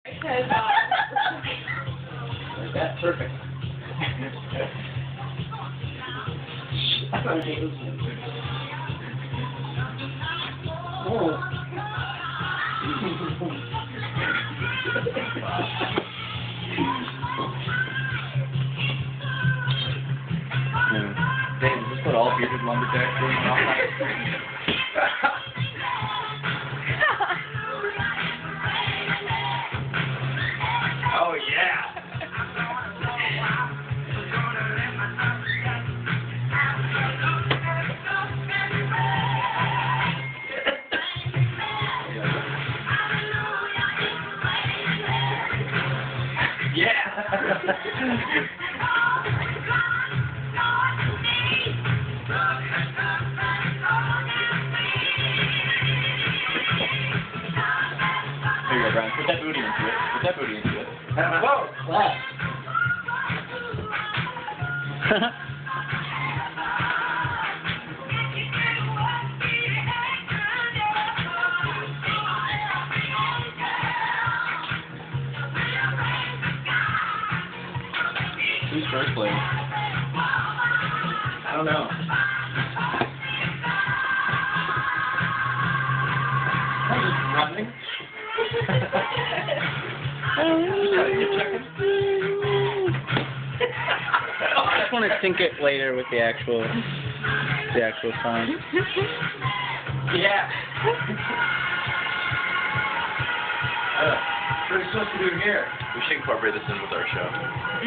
Because, That's perfect. I don't hate listening to it. Oh. Dave, is this what all bearded lumberjacks do all night? Oh, yeah! Yeah! Here you go, Brian. Put that booty into it. Put that booty into it. Whoa! Class. Who's first place? I don't know. I'm just running. You checking? I just want to sync it later with the actual song. Yeah. What are we supposed to do here? We should incorporate this in with our show.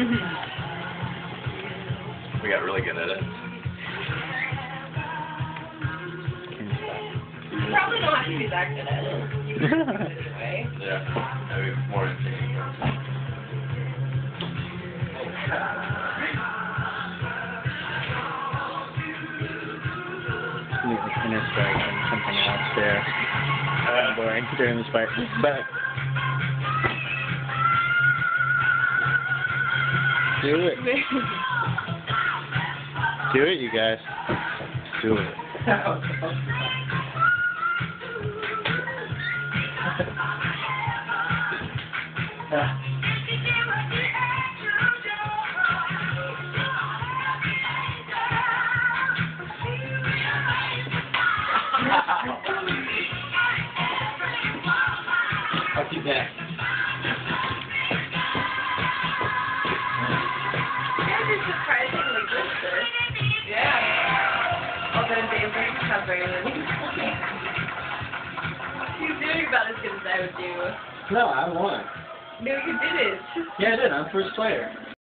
We got really good at it. you probably don't have to be that good at it. You can do it anyway. Yeah. Maybe more interesting. Inner strike and something else there. Boring during this fight. But do it. Do it, you guys. Do it. I'll keep that. Yours is surprisingly good, sir. Yeah. Although Dave's covering it. You're doing about as good as I would do. No, I won. No, you didn't. Yeah, I did. I'm first player.